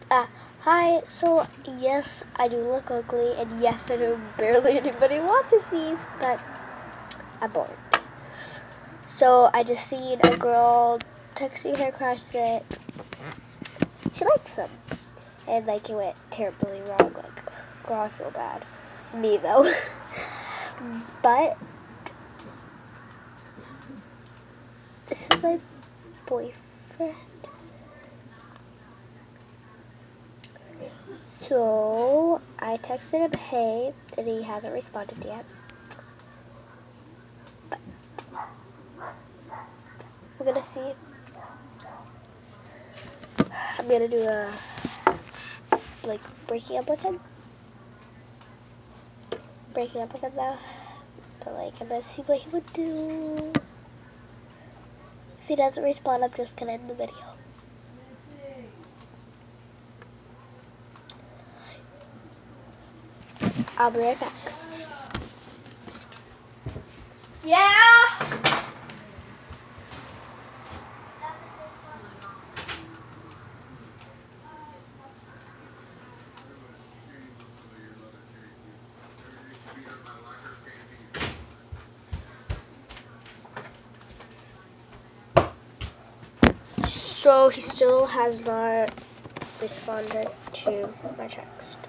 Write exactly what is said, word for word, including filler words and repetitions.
Uh, hi, so yes, I do look ugly, and yes, I know barely anybody watches these, but I'm bored. So I just seen a girl texting her crush that she likes him, and like it went terribly wrong. Like, girl, I feel bad. Me though, but this is my boyfriend. So I texted him hey, and he hasn't responded yet. But we're gonna see. I'm gonna do a like breaking up with him. Breaking up with him now. But like I'm gonna see what he would do. If he doesn't respond, I'm just gonna end the video. I'll be right back. Yeah. So he still has not responded to my text.